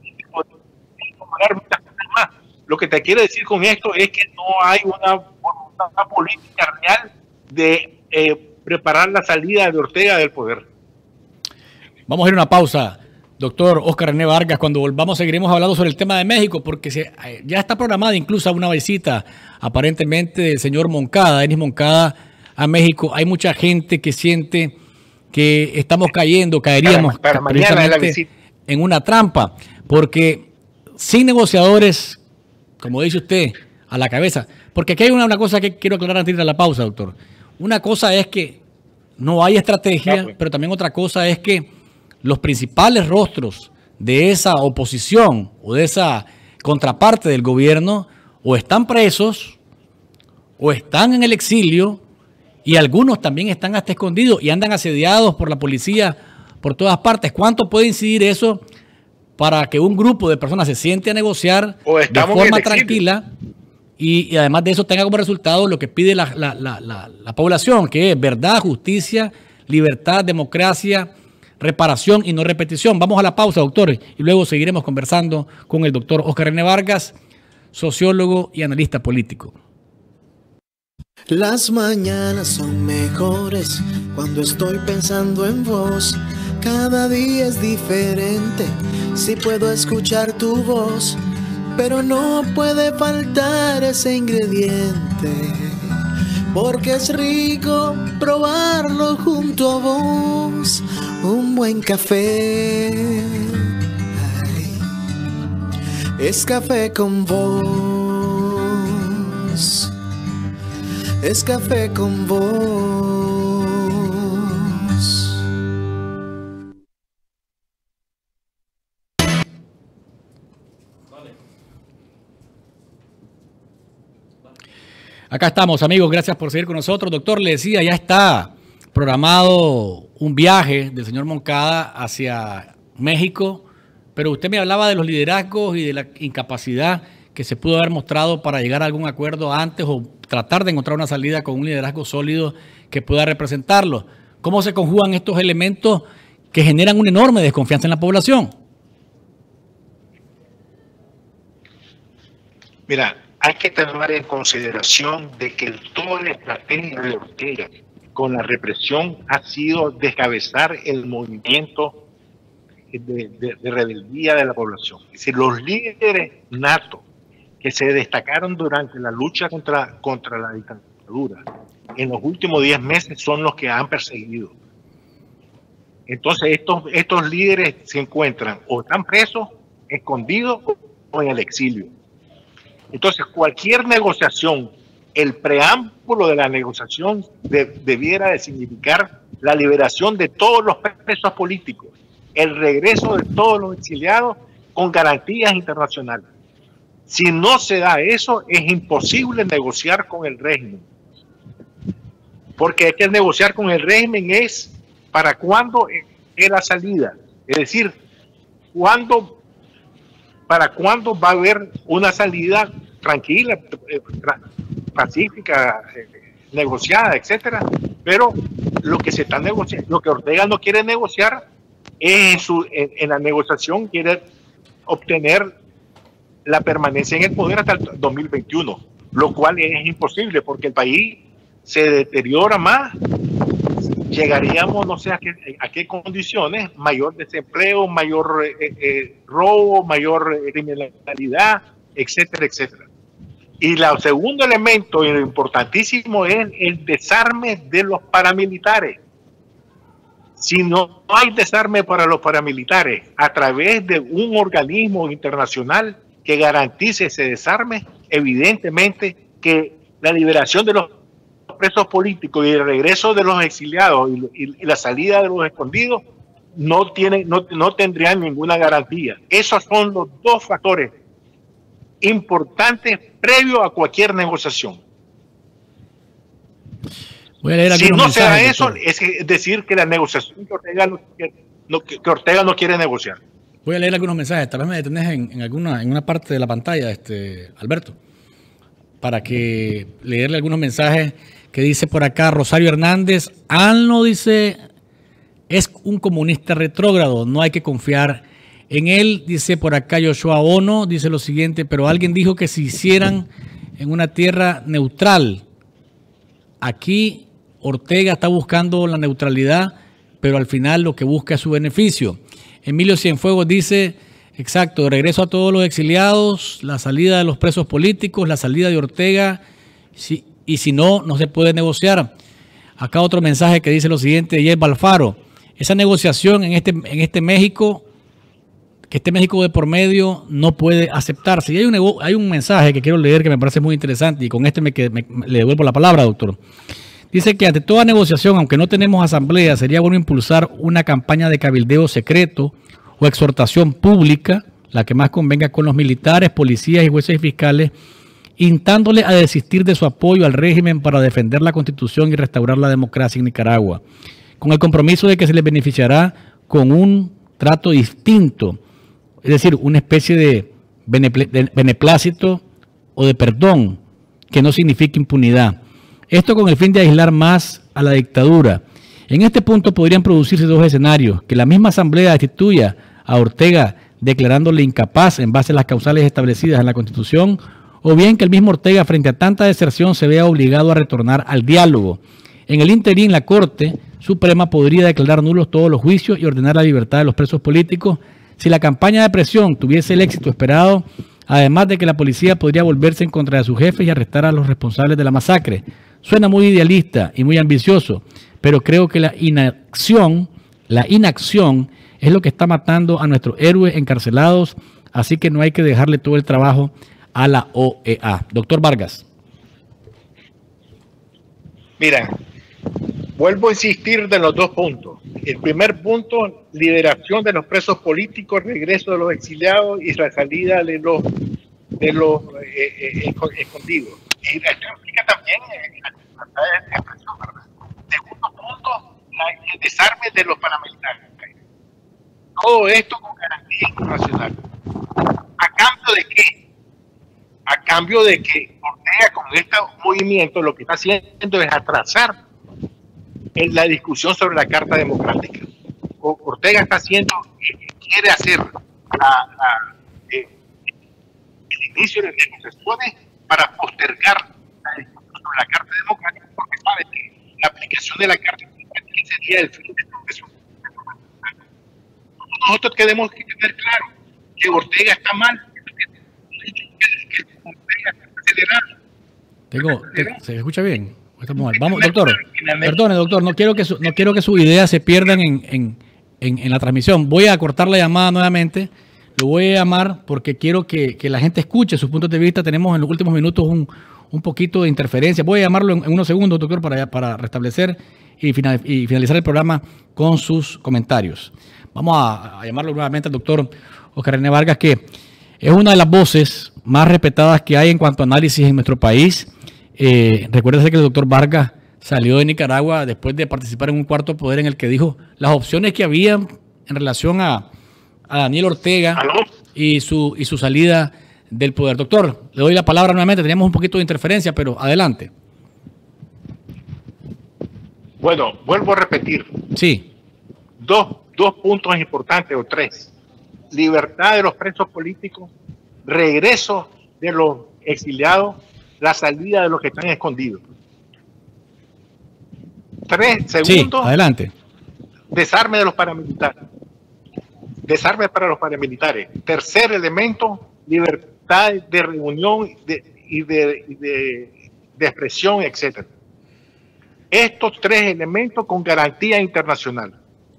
S9: Lo que te quiero decir con esto es que no hay una política real de preparar la salida de Ortega del poder.
S2: Vamos a ir a una pausa. Doctor Óscar René Vargas, cuando volvamos seguiremos hablando sobre el tema de México, porque ya está programada incluso una visita aparentemente del señor Moncada, Denis Moncada, a México. Hay mucha gente que siente que estamos caeríamos
S9: para mañana la visita
S2: en una trampa, porque sin negociadores, como dice usted, a la cabeza, porque aquí hay una cosa que quiero aclarar antes de la pausa, doctor. Una cosa es que no hay estrategia, pero también otra cosa es que los principales rostros de esa oposición o de esa contraparte del gobierno o están presos o están en el exilio y algunos también están hasta escondidos y andan asediados por la policía por todas partes. ¿Cuánto puede incidir eso para que un grupo de personas se siente a negociar de forma tranquila y además de eso tenga como resultado lo que pide la población, que es verdad, justicia, libertad, democracia, reparación y no repetición. Vamos a la pausa, doctor, y luego seguiremos conversando con el doctor Oscar René Vargas, sociólogo y analista político.
S10: Las mañanas son mejores cuando estoy pensando en vos. Cada día es diferente si puedo escuchar tu voz, pero no puede faltar ese ingrediente, porque es rico probarlo junto a vos. Un buen café, ay, es café con vos, es café con vos.
S2: Acá estamos, amigos, gracias por seguir con nosotros. Doctor, le decía, ya está programado un viaje del señor Moncada hacia México, pero usted me hablaba de los liderazgos y de la incapacidad que se pudo haber mostrado para llegar a algún acuerdo antes o tratar de encontrar una salida con un liderazgo sólido que pueda representarlo. ¿Cómo se conjugan estos elementos que generan una enorme desconfianza en la población?
S9: Mira, hay que tomar en consideración de que toda la estrategia de Ortega con la represión ha sido descabezar el movimiento de rebeldía de la población. Es decir, los líderes natos que se destacaron durante la lucha contra la dictadura en los últimos 10 meses son los que han perseguido. Entonces estos líderes se encuentran o están presos, escondidos o en el exilio. Entonces cualquier negociación, el preámbulo de la negociación debiera de significar la liberación de todos los presos políticos, el regreso de todos los exiliados con garantías internacionales. Si no se da eso, es imposible negociar con el régimen. Porque hay que negociar con el régimen es para cuándo es la salida. Es decir, para cuándo va a haber una salida tranquila, pacífica, negociada, etcétera. Pero lo que se está negociando, lo que Ortega no quiere negociar es en la negociación quiere obtener la permanencia en el poder hasta el 2021, lo cual es imposible porque el país se deteriora más. Llegaríamos, no sé a qué condiciones, mayor desempleo, mayor robo, mayor criminalidad, etcétera, etcétera. Y el segundo elemento importantísimo es el desarme de los paramilitares. Si no hay desarme para los paramilitares a través de un organismo internacional que garantice ese desarme, evidentemente que la liberación de los presos políticos y el regreso de los exiliados y la salida de los escondidos no tendrían ninguna garantía. Esos son los dos factores importantes previo a cualquier negociación.
S2: Voy a leer
S9: si no se da eso,
S2: doctor.
S9: Es decir que la negociación que Ortega no quiere negociar.
S2: Voy a leer algunos mensajes, tal vez me detenés en una parte de la pantalla, Alberto, para que leerle algunos mensajes que dice por acá Rosario Hernández. Alno dice, es un comunista retrógrado, no hay que confiar en él. Dice por acá Joshua Ono, dice lo siguiente, pero alguien dijo que se hicieran en una tierra neutral. Aquí Ortega está buscando la neutralidad, pero al final lo que busca es su beneficio. Emilio Cienfuegos dice, exacto, regreso a todos los exiliados, la salida de los presos políticos, la salida de Ortega, y si no, no se puede negociar. Acá otro mensaje que dice lo siguiente, Jeff Alfaro, esa negociación en este México, que este México de por medio no puede aceptarse. Y hay un mensaje que quiero leer que me parece muy interesante, y con le devuelvo la palabra, doctor. Dice que ante toda negociación, aunque no tenemos asamblea, sería bueno impulsar una campaña de cabildeo secreto o exhortación pública, la que más convenga con los militares, policías y jueces fiscales, instándoles a desistir de su apoyo al régimen para defender la Constitución y restaurar la democracia en Nicaragua, con el compromiso de que se les beneficiará con un trato distinto, es decir, una especie de beneplácito o de perdón que no signifique impunidad. Esto con el fin de aislar más a la dictadura. En este punto podrían producirse dos escenarios: que la misma Asamblea destituya a Ortega declarándole incapaz en base a las causales establecidas en la Constitución, o bien que el mismo Ortega, frente a tanta deserción, se vea obligado a retornar al diálogo. En el interín, la Corte Suprema podría declarar nulos todos los juicios y ordenar la libertad de los presos políticos si la campaña de presión tuviese el éxito esperado, además de que la policía podría volverse en contra de sus jefes y arrestar a los responsables de la masacre. Suena muy idealista y muy ambicioso, pero creo que la inacción es lo que está matando a nuestros héroes encarcelados, así que no hay que dejarle todo el trabajo a la OEA. Doctor Vargas.
S9: Mira, vuelvo a insistir de los dos puntos. El primer punto, liberación de los presos políticos, regreso de los exiliados y la salida de los escondidos. Y esto implica también la libertad de expresión, ¿verdad? Segundo punto, el desarme de los paramilitares. Todo esto con garantía internacional. ¿A cambio de qué? A cambio de que Ortega, con este movimiento, lo que está haciendo es atrasar la discusión sobre la Carta Democrática. Ortega está haciendo, quiere hacer el inicio de negociaciones para postergar la discusión sobre la Carta Democrática, porque sabe que la aplicación de la Carta Democrática sería el fin del proceso. Nosotros tenemos que tener claro que Ortega está mal, que Ortega está acelerado.
S2: ¿Se escucha bien? Estamos mal. Vamos, doctor. Perdone, doctor, no quiero que sus ideas se pierdan en la transmisión. Voy a cortar la llamada nuevamente. Lo voy a llamar porque quiero que la gente escuche sus puntos de vista. Tenemos en los últimos minutos un poquito de interferencia. Voy a llamarlo en unos segundos, doctor, para restablecer y finalizar el programa con sus comentarios. Vamos a llamarlo nuevamente al doctor Oscar René Vargas, que es una de las voces más respetadas que hay en cuanto a análisis en nuestro país. Recuérdese que el doctor Vargas salió de Nicaragua después de participar en un cuarto poder en el que dijo las opciones que había en relación a Daniel Ortega y su salida del poder. Doctor, le doy la palabra nuevamente. Teníamos un poquito de interferencia, pero adelante.
S9: Bueno, vuelvo a repetir.
S2: Sí.
S9: Dos puntos importantes, o tres. Libertad de los presos políticos, regreso de los exiliados, la salida de los que están escondidos. Segundo,
S2: sí, adelante.
S9: Desarme de los paramilitares. Desarme para los paramilitares. Tercer elemento, libertad de reunión y de expresión, etc. Estos tres elementos con garantía internacional.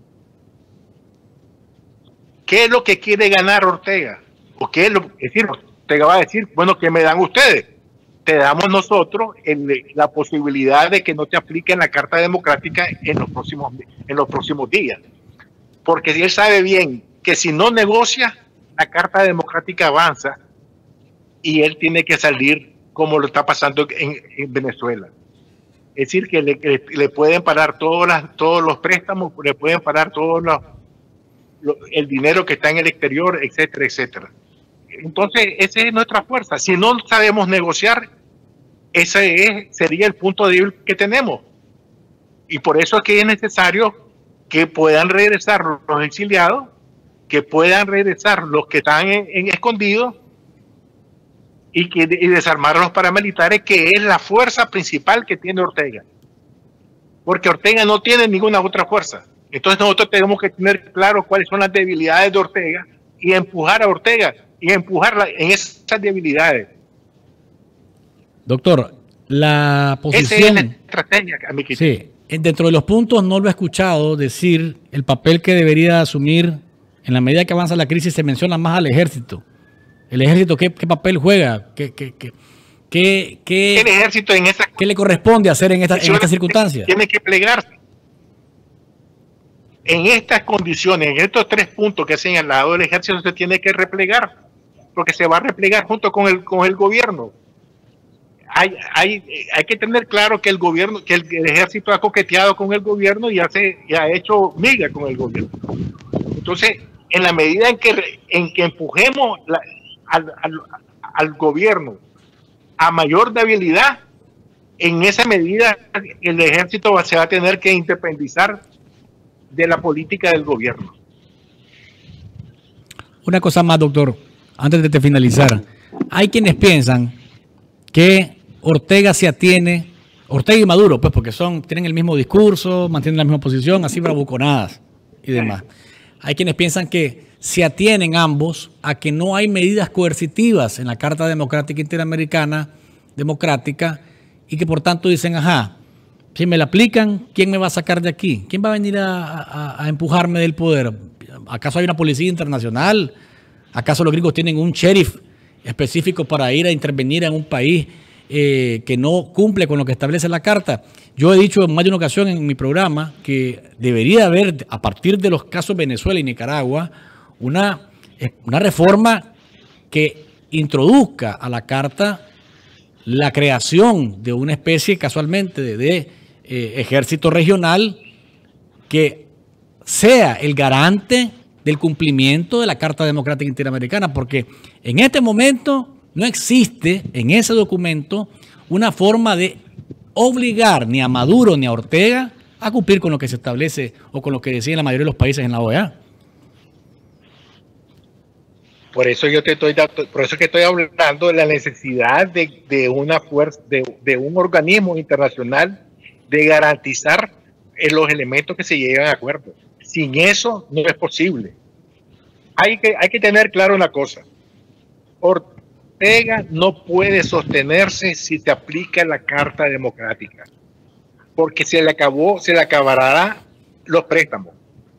S9: ¿Qué es lo que quiere ganar Ortega? ¿O qué es decir, Ortega va a decir, bueno, ¿qué me dan ustedes? Te damos nosotros la posibilidad de que no te apliquen la Carta Democrática en los próximos días. Porque él sabe bien que si no negocia, la Carta Democrática avanza y él tiene que salir como lo está pasando en Venezuela. Es decir, que le pueden parar todos los préstamos, le pueden parar el dinero que está en el exterior, etcétera, etcétera. Entonces, esa es nuestra fuerza. Si no sabemos negociar, ese sería el punto débil que tenemos. Y por eso es que es necesario que puedan regresar los exiliados, que puedan regresar los que están en escondidos y desarmar a los paramilitares, que es la fuerza principal que tiene Ortega. Porque Ortega no tiene ninguna otra fuerza. Entonces nosotros tenemos que tener claro cuáles son las debilidades de Ortega y empujar a Ortega y empujarla en esas debilidades.
S2: Doctor, la posición...
S9: Esa es la estrategia, amiguito.
S2: Sí, dentro de los puntos no lo he escuchado decir el papel que debería asumir en la medida que avanza la crisis. Se menciona más al ejército. ¿El ejército qué papel juega? ¿Qué
S9: el ejército en esa...
S2: ¿Qué le corresponde hacer en estas circunstancias?
S9: Tiene que plegarse. En estas condiciones, en estos tres puntos que ha señalado, el ejército se tiene que replegar, porque se va a replegar junto con el gobierno. Hay que tener claro que el ejército ha coqueteado con el gobierno y ha hecho miga con el gobierno. Entonces, en la medida en que empujemos al gobierno a mayor debilidad, en esa medida el ejército se va a tener que independizar de la política del gobierno.
S2: Una cosa más, doctor, antes de finalizar. Hay quienes piensan que Ortega se atiene, Ortega y Maduro, pues porque tienen el mismo discurso, mantienen la misma posición, así bravuconadas y demás. Hay quienes piensan que se atienen ambos a que no hay medidas coercitivas en la Carta Democrática Interamericana, democrática, y que por tanto dicen, ajá, si me la aplican, ¿quién me va a sacar de aquí? ¿Quién va a venir a empujarme del poder? ¿Acaso hay una policía internacional? ¿Acaso los gringos tienen un sheriff específico para ir a intervenir en un país que no cumple con lo que establece la Carta? Yo he dicho en más de una ocasión en mi programa que debería haber, a partir de los casos Venezuela y Nicaragua, una reforma que introduzca a la Carta la creación de una especie casualmente de ejército regional que sea el garante del cumplimiento de la Carta Democrática Interamericana, porque en este momento no existe en ese documento una forma de obligar ni a Maduro ni a Ortega a cumplir con lo que se establece o con lo que deciden la mayoría de los países en la OEA.
S9: Por eso que estoy hablando de la necesidad de una fuerza, de un organismo internacional de garantizar los elementos que se llegan a acuerdo. Sin eso no es posible. Hay que tener claro una cosa. Ortega no puede sostenerse si se aplica la Carta Democrática, porque se le acabará los préstamos.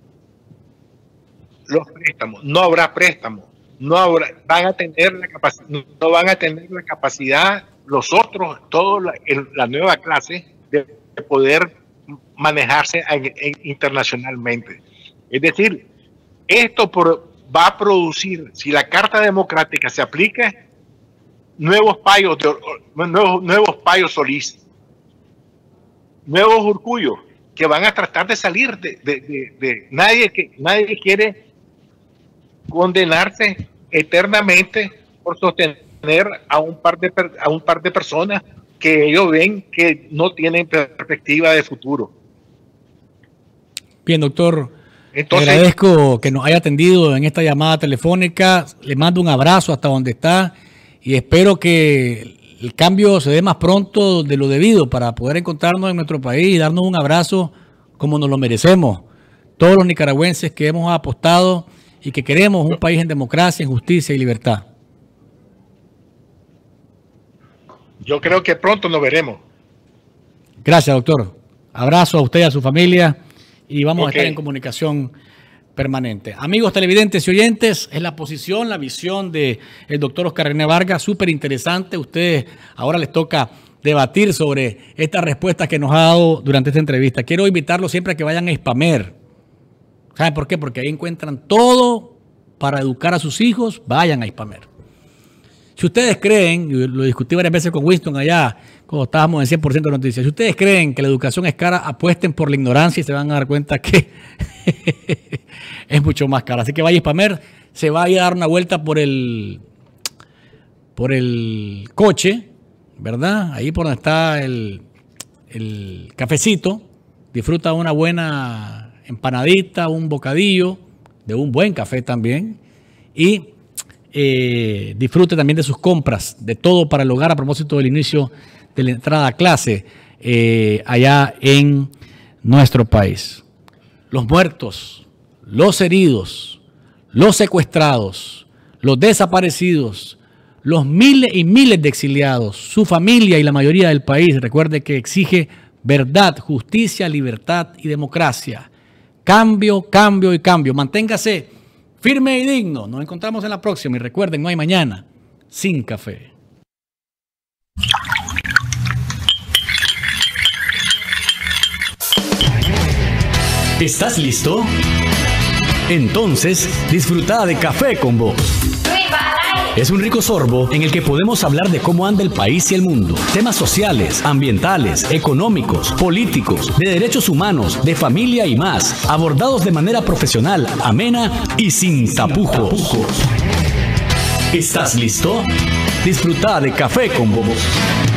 S9: No habrá préstamos. No van a tener la capacidad los otros, la nueva clase de poder manejarse internacionalmente. Es decir, esto va a producir, si la Carta Democrática se aplica, nuevos payos Solís, nuevos Urcullos, que van a tratar de salir de nadie quiere condenarse eternamente por sostener a un par de personas que ellos ven que no tienen perspectiva de futuro.
S2: Bien, doctor, entonces, le agradezco que nos haya atendido en esta llamada telefónica. Le mando un abrazo hasta donde está y espero que el cambio se dé más pronto de lo debido para poder encontrarnos en nuestro país y darnos un abrazo como nos lo merecemos. Todos los nicaragüenses que hemos apostado y que queremos un país en democracia, en justicia y libertad.
S9: Yo creo que pronto nos veremos.
S2: Gracias, doctor. Abrazo a usted y a su familia y vamos a estar en comunicación permanente. Amigos televidentes y oyentes, es la posición, la visión del doctor Oscar René Vargas, súper interesante. Ustedes ahora les toca debatir sobre estas respuestas que nos ha dado durante esta entrevista. Quiero invitarlos siempre a que vayan a Hispamer. ¿Saben por qué? Porque ahí encuentran todo para educar a sus hijos. Vayan a Hispamer. Si ustedes creen, y lo discutí varias veces con Winston allá, cuando estábamos en 100% de noticias, si ustedes creen que la educación es cara, apuesten por la ignorancia y se van a dar cuenta que es mucho más cara. Así que vaya a Hispamer, se va a ir a dar una vuelta por el coche, ¿verdad? Ahí por donde está el cafecito, disfruta una buena empanadita, un bocadillo, de un buen café también, y disfrute también de sus compras, de todo para el hogar a propósito del inicio de la entrada a clase allá en nuestro país. Los muertos, los heridos, los secuestrados, los desaparecidos, los miles y miles de exiliados, su familia y la mayoría del país, recuerde que exige verdad, justicia, libertad y democracia. Cambio, cambio y cambio. Manténgase firme y digno. Nos encontramos en la próxima y recuerden, no hay mañana sin café.
S1: ¿Estás listo? Entonces, disfruta de Café con Vos. Es un rico sorbo en el que podemos hablar de cómo anda el país y el mundo. Temas sociales, ambientales, económicos, políticos, de derechos humanos, de familia y más. Abordados de manera profesional, amena y sin tapujos. ¿Estás listo? Disfruta de Café con Vos.